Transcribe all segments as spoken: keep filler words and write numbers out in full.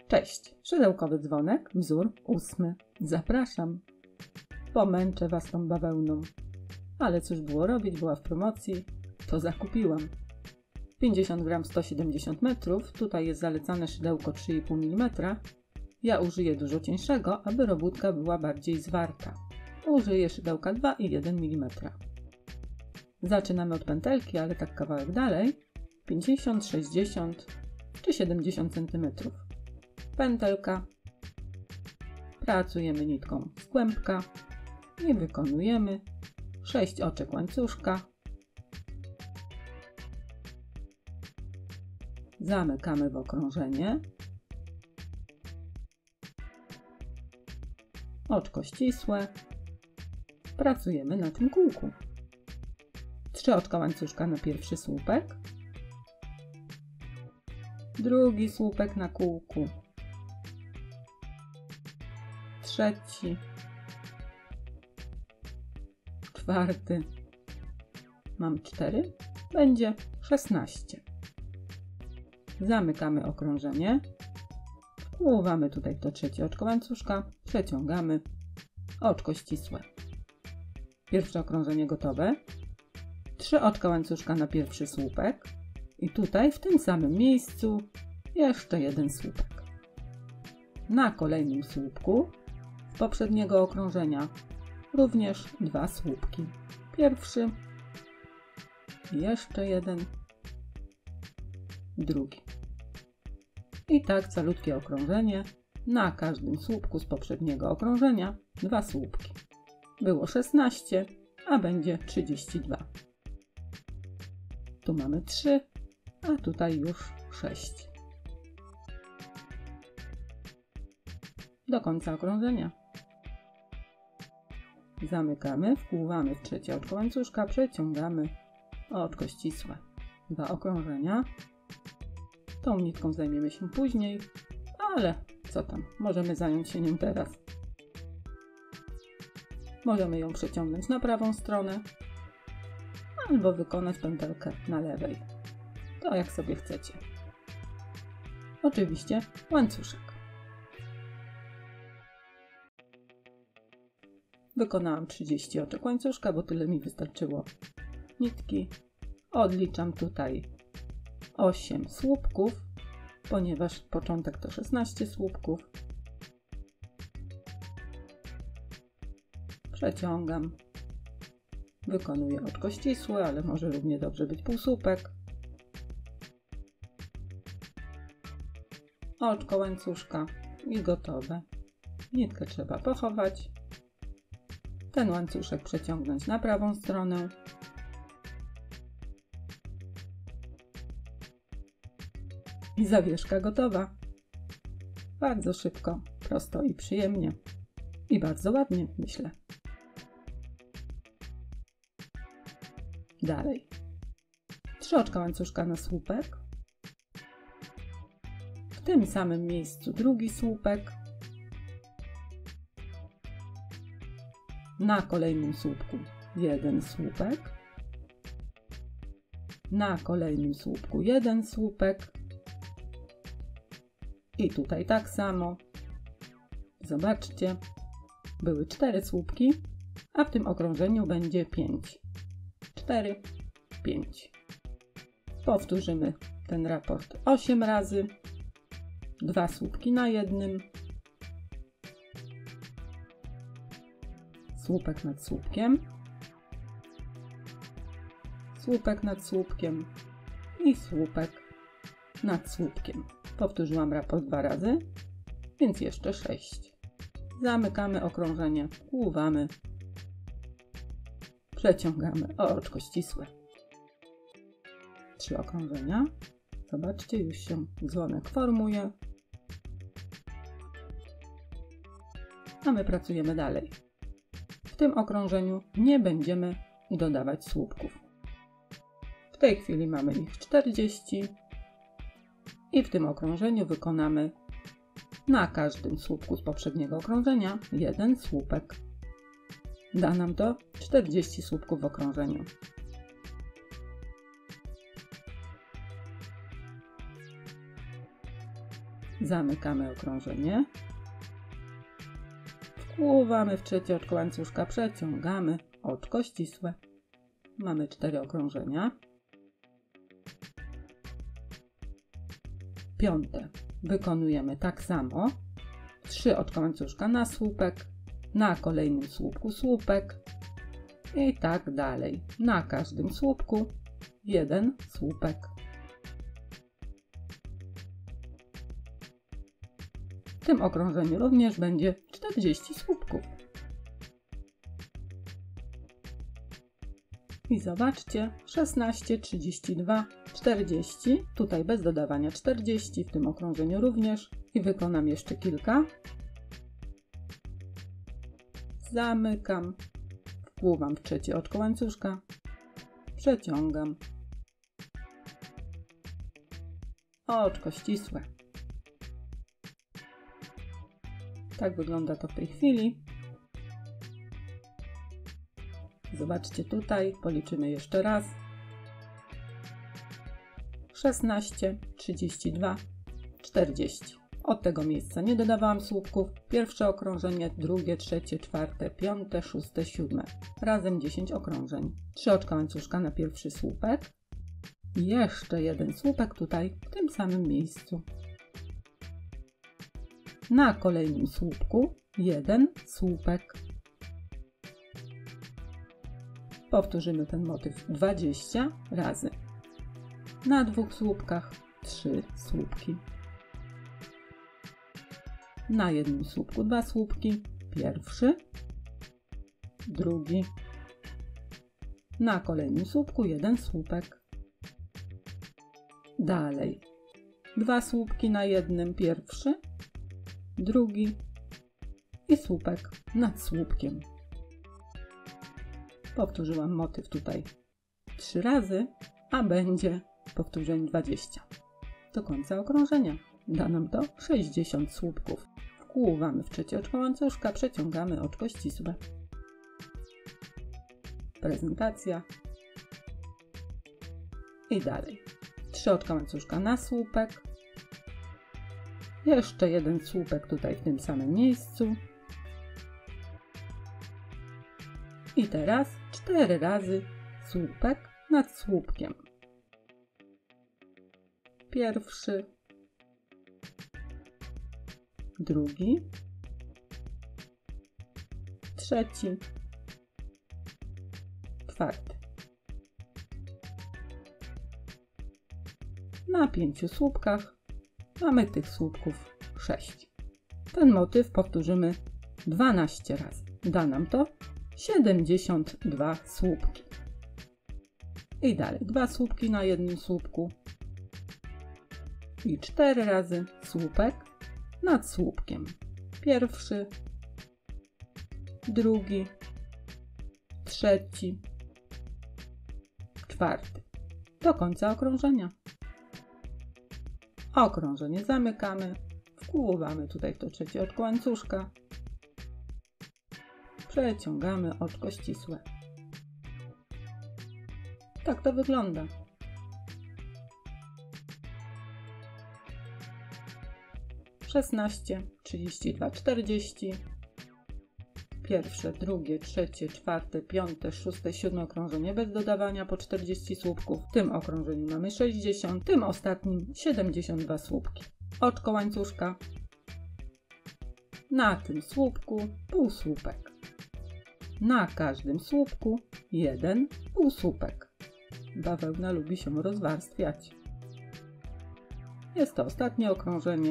Cześć, szydełkowy dzwonek, wzór ósmy. Zapraszam. Pomęczę Was tą bawełną. Ale cóż było robić, była w promocji, to zakupiłam. pięćdziesiąt gram, sto siedemdziesiąt metrów, tutaj jest zalecane szydełko trzy i pół milimetra. Ja użyję dużo cieńszego, aby robótka była bardziej zwarta. Użyję szydełka dwa i jeden milimetra. Zaczynamy od pętelki, ale tak kawałek dalej. pięćdziesiąt, sześćdziesiąt czy siedemdziesiąt centymetrów. Pętelka. Pracujemy nitką z kłębka i wykonujemy sześć oczek łańcuszka. Zamykamy w okrążenie. Oczko ścisłe. Pracujemy na tym kółku. Trzy oczka łańcuszka na pierwszy słupek. Drugi słupek na kółku. Trzeci. Czwarty. Mam cztery. Będzie szesnaście. Zamykamy okrążenie. Wkłuwamy tutaj w to trzecie oczko łańcuszka. Przeciągamy. Oczko ścisłe. Pierwsze okrążenie gotowe. Trzy oczka łańcuszka na pierwszy słupek. I tutaj w tym samym miejscu jeszcze jeden słupek. Na kolejnym słupku z poprzedniego okrążenia również dwa słupki. Pierwszy, jeszcze jeden, drugi. I tak calutkie okrążenie. Na każdym słupku z poprzedniego okrążenia dwa słupki. Było szesnaście, a będzie trzydzieści dwa. Tu mamy trzy, a tutaj już sześć. Do końca okrążenia. Zamykamy, wkłuwamy w trzecie oczko łańcuszka, przeciągamy oczko ścisłe. Dwa okrążenia. Tą nitką zajmiemy się później, ale co tam, możemy zająć się nią teraz. Możemy ją przeciągnąć na prawą stronę albo wykonać pętelkę na lewej. To jak sobie chcecie. Oczywiście łańcuszek. Wykonałam trzydzieści oczek łańcuszka, bo tyle mi wystarczyło nitki. Odliczam tutaj osiem słupków, ponieważ początek to szesnaście słupków. Przeciągam. Wykonuję oczko ścisłe, ale może równie dobrze być półsłupek. Oczko łańcuszka i gotowe. Nitkę trzeba pochować. Ten łańcuszek przeciągnąć na prawą stronę. I zawieszka gotowa. Bardzo szybko, prosto i przyjemnie. I bardzo ładnie, myślę. Dalej. Trzy oczka łańcuszka na słupek. W tym samym miejscu drugi słupek. Na kolejnym słupku jeden słupek. Na kolejnym słupku jeden słupek. I tutaj tak samo. Zobaczcie. Były cztery słupki, a w tym okrążeniu będzie pięć. cztery, pięć. Powtórzymy ten raport osiem razy. Dwa słupki na jednym. Słupek nad słupkiem. Słupek nad słupkiem. I słupek nad słupkiem. Powtórzyłam raport dwa razy, więc jeszcze sześć. Zamykamy okrążenie, wkłuwamy. Przeciągamy oczko ścisłe. Trzy okrążenia. Zobaczcie, już się dzwonek formuje. A my pracujemy dalej. W tym okrążeniu nie będziemy dodawać słupków. W tej chwili mamy ich czterdzieści. I w tym okrążeniu wykonamy na każdym słupku z poprzedniego okrążenia jeden słupek. Da nam to czterdzieści słupków w okrążeniu. Zamykamy okrążenie. Wkłuwamy w trzecie oczko łańcuszka, przeciągamy oczko ścisłe. Mamy cztery okrążenia. Piąte wykonujemy tak samo. trzy oczka łańcuszka na słupek, na kolejnym słupku słupek i tak dalej. Na każdym słupku jeden słupek. W tym okrążeniu również będzie czterdzieści słupków. I zobaczcie, szesnaście, trzydzieści dwa, czterdzieści, tutaj bez dodawania czterdzieści, w tym okrążeniu również. I wykonam jeszcze kilka. Zamykam, wpływam w trzecie oczko łańcuszka, przeciągam. Oczko ścisłe. Tak wygląda to w tej chwili. Zobaczcie tutaj, policzymy jeszcze raz. szesnaście, trzydzieści dwa, czterdzieści. Od tego miejsca nie dodawałam słupków. Pierwsze okrążenie, drugie, trzecie, czwarte, piąte, szóste, siódme. Razem dziesięć okrążeń. trzy oczka łańcuszka na pierwszy słupek. I jeszcze jeden słupek tutaj, w tym samym miejscu. Na kolejnym słupku jeden słupek. Powtórzymy ten motyw dwadzieścia razy. Na dwóch słupkach trzy słupki. Na jednym słupku dwa słupki. Pierwszy, drugi. Na kolejnym słupku jeden słupek. Dalej. Dwa słupki na jednym. Pierwszy, drugi i słupek nad słupkiem. Powtórzyłam motyw tutaj trzy razy, a będzie powtórzeń dwadzieścia. Do końca okrążenia. Da nam to sześćdziesiąt słupków. Wkłuwamy w trzecie oczko łańcuszka, przeciągamy oczko ścisłe. Prezentacja. I dalej. trzy oczka łańcuszka na słupek. Jeszcze jeden słupek tutaj w tym samym miejscu. I teraz cztery razy słupek nad słupkiem. Pierwszy, drugi, trzeci, czwarty. Na pięciu słupkach mamy tych słupków sześć. Ten motyw powtórzymy dwanaście razy. Da nam to siedemdziesiąt dwa słupki. I dalej dwa słupki na jednym słupku i cztery razy słupek nad słupkiem. Pierwszy, drugi, trzeci, czwarty. Do końca okrążenia. Okrążenie zamykamy, wkłuwamy tutaj w to trzecie oczko łańcuszka. Przeciągamy oczko ścisłe. Tak to wygląda. szesnaście, trzydzieści dwa, czterdzieści. Pierwsze, drugie, trzecie, czwarte, piąte, szóste, siódme okrążenie bez dodawania po czterdzieści słupków. W tym okrążeniu mamy sześćdziesiąt, w tym ostatnim siedemdziesiąt dwa słupki. Oczko łańcuszka. Na tym słupku półsłupek. Na każdym słupku jeden półsłupek. Bawełna lubi się rozwarstwiać. Jest to ostatnie okrążenie.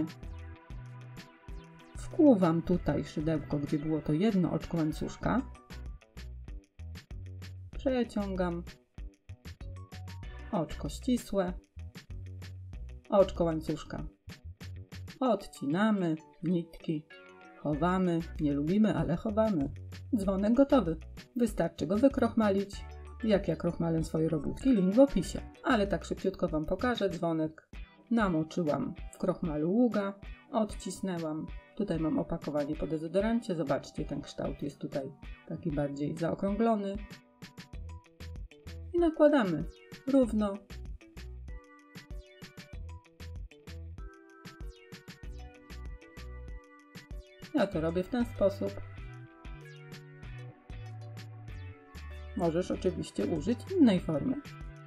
Wkłuwam tutaj szydełko, gdzie było to jedno oczko łańcuszka. Przeciągam. Oczko ścisłe. Oczko łańcuszka. Odcinamy nitki. Chowamy. Nie lubimy, ale chowamy. Dzwonek gotowy. Wystarczy go wykrochmalić. Jak ja krochmalę swoje robótki, link w opisie. Ale tak szybciutko Wam pokażę dzwonek. Namoczyłam w krochmalu ługa. Odcisnęłam. Tutaj mam opakowanie po dezodorancie. Zobaczcie, ten kształt jest tutaj taki bardziej zaokrąglony. I nakładamy równo. Ja to robię w ten sposób. Możesz oczywiście użyć innej formy.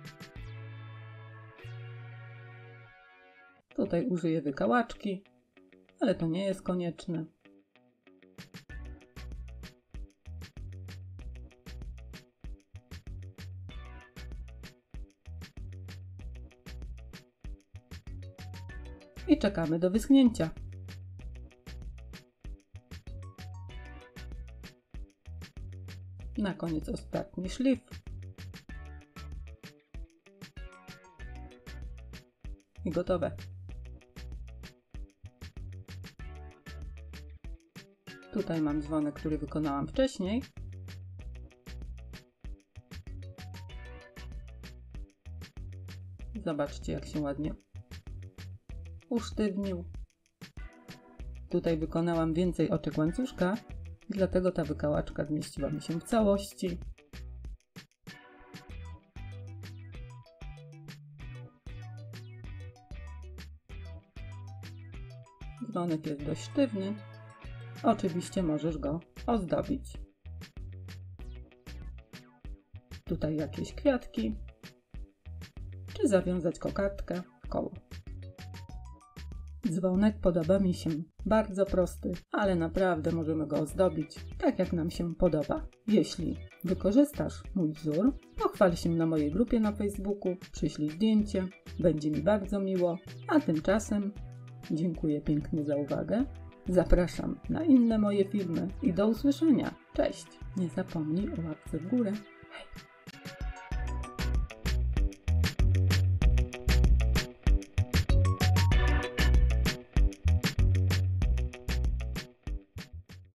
Tutaj użyję wykałaczki, ale to nie jest konieczne. I czekamy do wyschnięcia. Na koniec ostatni szlif. I gotowe. Tutaj mam dzwonek, który wykonałam wcześniej. Zobaczcie, jak się ładnie usztywnił. Tutaj wykonałam więcej oczek łańcuszka, dlatego ta wykałaczka zmieściła mi się w całości. Dzwonek jest dość sztywny. Oczywiście możesz go ozdobić. Tutaj jakieś kwiatki, czy zawiązać kokardkę w koło. Dzwonek podoba mi się. Bardzo prosty, ale naprawdę możemy go ozdobić tak, jak nam się podoba. Jeśli wykorzystasz mój wzór, pochwal się na mojej grupie na Facebooku, przyślij zdjęcie, będzie mi bardzo miło. A tymczasem dziękuję pięknie za uwagę. Zapraszam na inne moje filmy i do usłyszenia. Cześć! Nie zapomnij o łapce w górę. Hej!